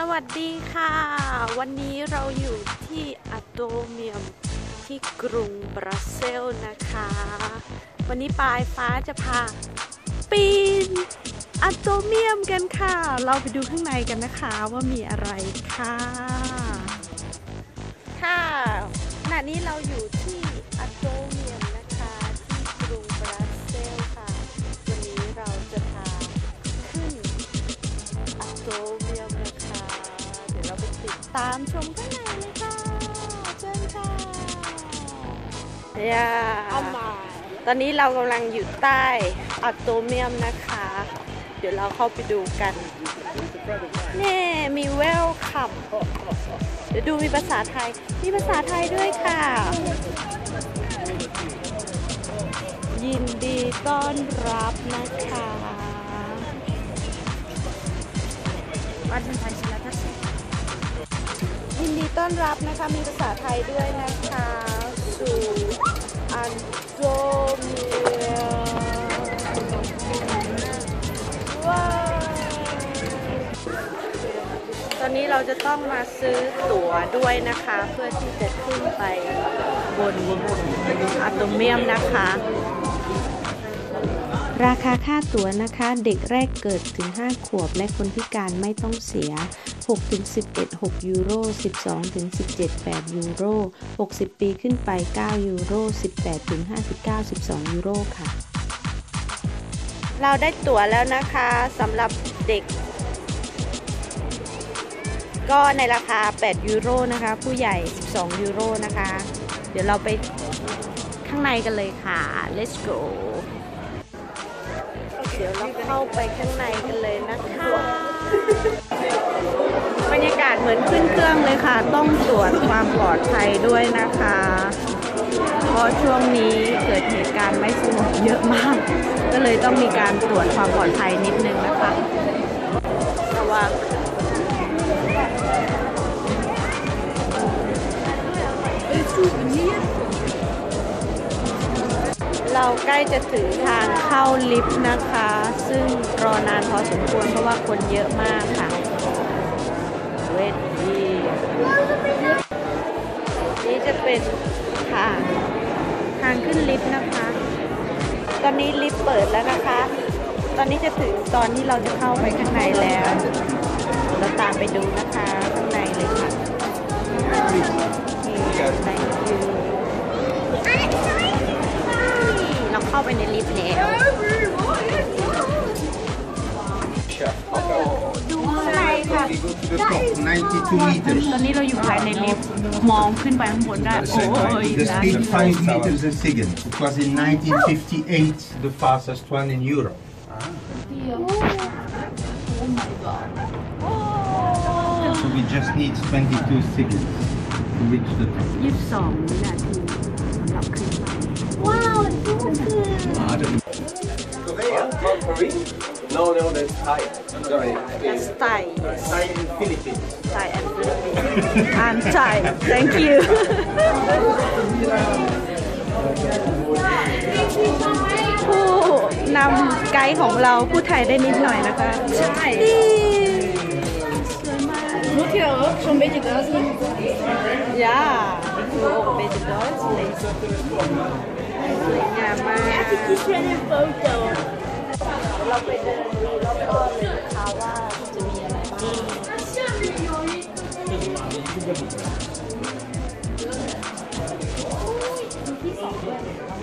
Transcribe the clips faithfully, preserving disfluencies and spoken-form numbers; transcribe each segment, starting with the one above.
วัสดีค่ะวันนี้เราอยู่ที่อะโตเมียมที่กรุงบรัสเซลส์นะคะวันนี้ปลายฟ้าจะพาปีนอะโตเมียมกันค่ะเราไปดูข้างในกันนะคะว่ามีอะไรค่ะค่ะขณะนี้เราอยู่ที่อะโตเมียมนะคะที่กรุงบรัสเซลส์ค่ะวันนี้เราจะพาขึ้นอะโตเมียมนะคะเดี๋ยวเราไปติดตามชมข้างในเลยค่ะเชิญค่ะย่าตอนนี้เรากำลังอยู่ใต้อะโตเมียมนะคะเดี๋ยวเราเข้าไปดูกันนี่มีเวลคัมเดี๋ยวดูมีภาษาไทยมีภาษาไทยด้วยค่ะยินดีต้อนรับนะคะยินดีต้อนรับนะคะมีภาษาไทยด้วยนะคะสู่อะโตเมียมว้าวตอนนี้เราจะต้องมาซื้อตั๋วด้วยนะคะเพื่อที่จะขึ้นไปบนอะโตเมียมนะคะราคาค่าตั๋วนะคะเด็กแรกเกิดถึงห้าขวบและคนพิการไม่ต้องเสีย หกถึงสิบเอ็ด หกยูโร สิบสองถึงสิบเจ็ด แปดยูโร หกสิบปีขึ้นไปเก้ายูโร สิบแปดถึงห้าสิบเก้า สิบสองยูโรค่ะเราได้ตั๋วแล้วนะคะสำหรับเด็กก็ในราคาแปดยูโรนะคะผู้ใหญ่สิบสองยูโรนะคะเดี๋ยวเราไปข้างในกันเลยค่ะ let's goเดี๋ยวเราเข้าไปข้างในกันเลยนะคะบรรยากาศเหมือนขึ้นเครื่องเลยค่ะต้องตรวจความปลอดภัยด้วยนะคะเพราะช่วงนี้เกิดเหตุการณ์ไม่สงบเยอะมากก็เลยต้องมีการตรวจความปลอดภัยนิดนึงนะคะระวังเราใกล้จะถึงทางเข้าลิฟต์นะคะซึ่งรอนานพอสมควรเพราะว่าคนเยอะมากค่ะเวทีนี่จะเป็นทางทางขึ้นลิฟต์นะคะตอนนี้ลิฟต์เปิดแล้วนะคะตอนนี้จะถึงตอนที่เราจะเข้าไปข้างในแล้วเราตามไปดูนะคะข้างในเลยค่ะเราเข้าไปในลิฟต์แล้วดูข้างในค่ะตอนนี้เราอยู่ภายในลิฟต์มองขึ้นไปข้างบนได้โอ้ย The speed five meters a second. It was in nineteen fifty-eight the fastest one in Europe. So we just need twenty-two seconds to reach the top. ยี่สิบสองวินาทีสำหรับขึ้นมาว้าวดูคือ No, no, that's Thai. Sorry. That's Thai. Thai in Philippines. Thai and Philippines. I'm Thai. Thank you. ผู้นำไกด์ของเราผู้ไทยได้นิดหน่อยนะคะ ใช่นี่สวยมาก Zo'n beetje duizelig. Ja, ik wil ook een beetje Duits lezen. สวยงามมากเราไปเดินดูรอบๆเลยนะคะว่าจะมีอะไรบ้างที่สองด้วย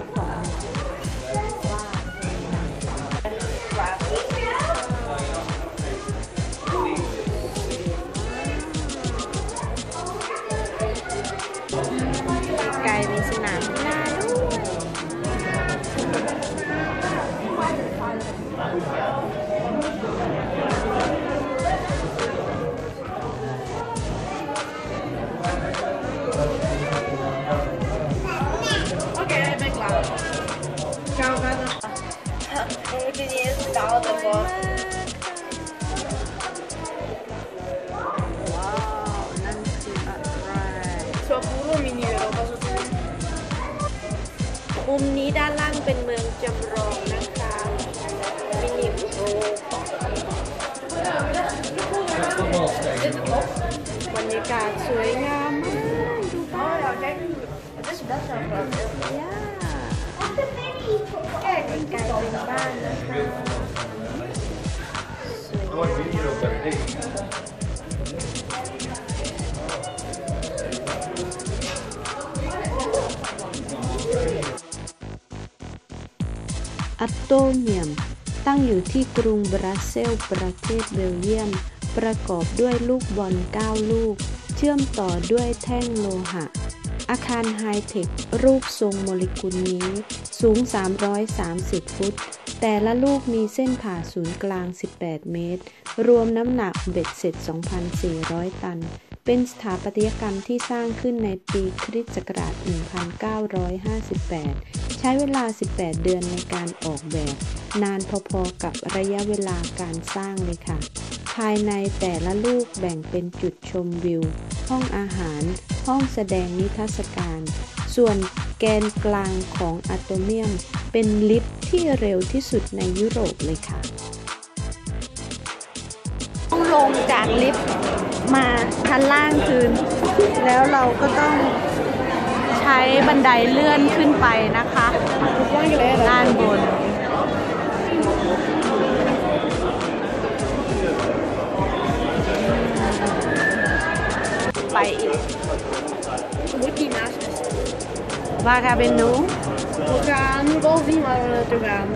ไกลมีสนามกีฬาด้วยมุมนี้ด้านล่างเป็นเมืองจำลองนะคะมินิโรากาศสวยงามมากดูบ้านย่าไกลเป็นบ้านนะคะอัตโตเมียมตั้งอยู่ที่กรุงบรัสเซลส์ประเทศเบลเยียมประกอบด้วยลูกบอลเก้าลูกเชื่อมต่อด้วยแท่งโลหะอาคารไฮเทครูปทรงโมเลกุลนี้สูงสามร้อยสามสิบฟุตแต่ละลูกมีเส้นผ่าศูนย์กลางสิบแปดเมตรรวมน้ำหนักเบ็ดเสร็จ สองพันสี่ร้อย ตันเป็นสถาปัตยกรรมที่สร้างขึ้นในปีคริสต์ศักราช หนึ่งพันเก้าร้อยห้าสิบแปด ใช้เวลา สิบแปด เดือนในการออกแบบนานพอๆกับระยะเวลาการสร้างเลยค่ะภายในแต่ละลูกแบ่งเป็นจุดชมวิวห้องอาหารห้องแสดงนิทรรศการส่วนแกนกลางของอะโตเมียมเป็นลิฟต์ที่เร็วที่สุดในยุโรปเลยค่ะต้องลงจากลิฟต์มาชั้นล่างคืนแล้วเราก็ต้องใช้บันไดเลื่อนขึ้นไปนะคะด้านบนไปอีก Moet die naast me Waar gaan we nu? We gaan nu wel zien waar we naartoe gaan.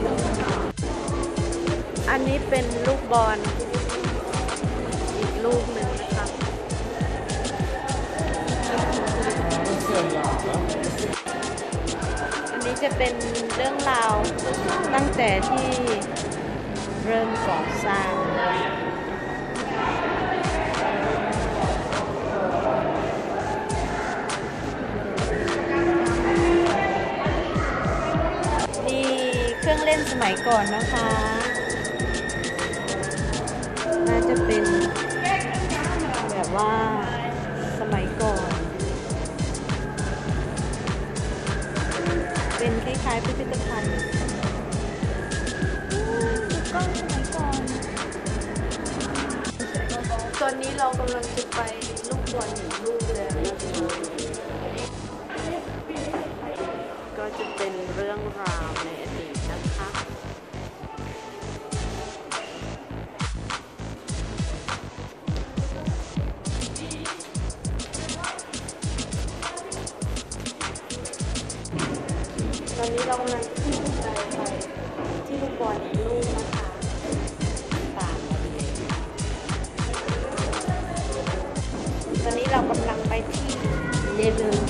อันนี้เป็นลูกบอลอีกลูกหนึ่งนะคะอันนี้จะเป็นเรื่องราวตั้งแต่ที่เริ่มก่อสร้างเครื่องเล่นสมัยก่อนนะคะน่าจะเป็นแบบว่าสมัยก่อนเป็นคล้ายๆพิพิธภัณฑ์ดูกล้องสมัยก่อนตอนนี้เรากำลังจะไปลูกบอลหนึ่งลูกแล้วก็จะเป็นเรื่องราวในอดีตนะคะตอนนี้เรากำลังขึ้นบันไดไปที่ลูกบอลอีกลูกนะคะตามมาเลยตอนนี้เรากำลังไปที่เลเวล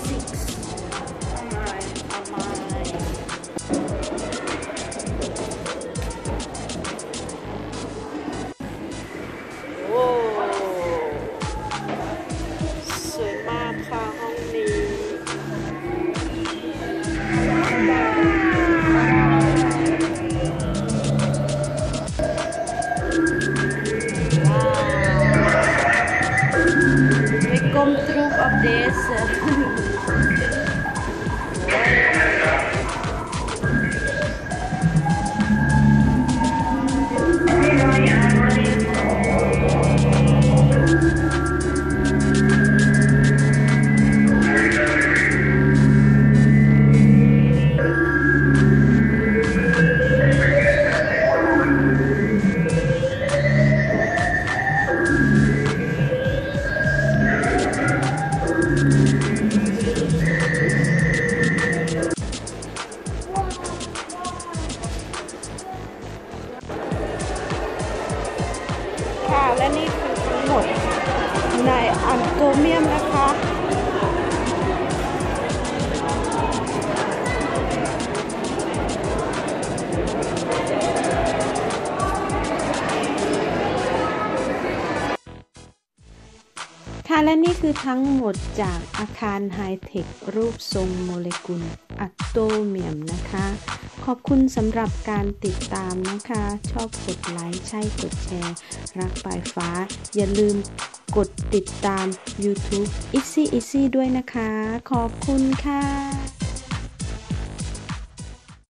Kom terug op deze.และนี่คือทั้งหมดในอัตโตเมียมนะคะค่ะและนี่คือทั้งหมดจากอาคารไฮเทครูปทรงโมเลกุลอะโตเมียมนะคะขอบคุณสำหรับการติดตามนะคะชอบกดไลค์ใช่กดแชร์รักปลายฟ้าอย่าลืมกดติดตาม YouTube Easy Easy ด้วยนะคะขอบคุณค่ะ